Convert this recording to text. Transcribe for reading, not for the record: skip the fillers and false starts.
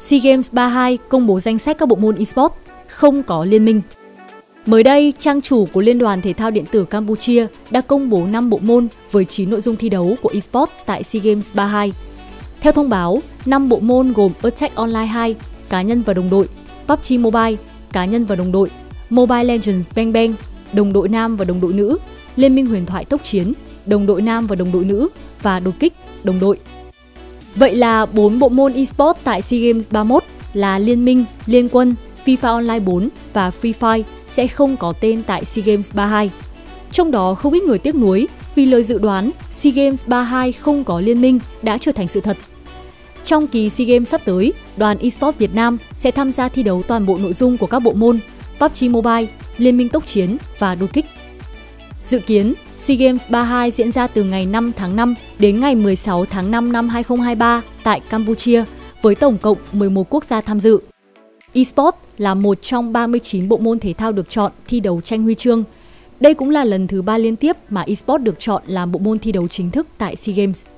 SEA Games 32 công bố danh sách các bộ môn eSports không có liên minh. Mới đây, trang chủ của Liên đoàn Thể thao Điện tử Campuchia đã công bố 5 bộ môn với 9 nội dung thi đấu của eSports tại SEA Games 32. Theo thông báo, 5 bộ môn gồm Attack Online 2, cá nhân và đồng đội, PUBG Mobile, cá nhân và đồng đội, Mobile Legends Bang Bang, đồng đội nam và đồng đội nữ, Liên minh huyền thoại tốc chiến, đồng đội nam và đồng đội nữ và đột kích, đồng đội. Vậy là 4 bộ môn eSports tại SEA Games 31 là Liên minh, Liên quân, FIFA Online 4 và Free Fire sẽ không có tên tại SEA Games 32. Trong đó không ít người tiếc nuối vì lời dự đoán SEA Games 32 không có liên minh đã trở thành sự thật. Trong kỳ SEA Games sắp tới, đoàn eSports Việt Nam sẽ tham gia thi đấu toàn bộ nội dung của các bộ môn PUBG Mobile, Liên minh tốc chiến và đột kích. Dự kiến, SEA Games 32 diễn ra từ ngày 5 tháng 5 đến ngày 16 tháng 5 năm 2023 tại Campuchia với tổng cộng 11 quốc gia tham dự. eSports là một trong 39 bộ môn thể thao được chọn thi đấu tranh huy chương. Đây cũng là lần thứ 3 liên tiếp mà eSports được chọn làm bộ môn thi đấu chính thức tại SEA Games.